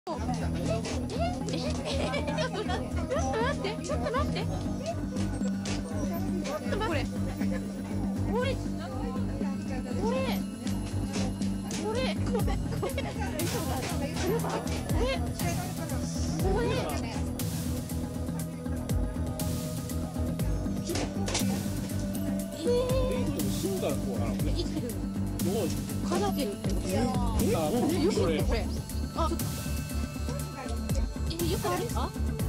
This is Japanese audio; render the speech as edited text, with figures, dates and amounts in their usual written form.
ちょっと待って。これ。これ。 死んだ方なのね。 生きてる。 もう奏でるってこと。 よくこれ。あ、よくある。あ。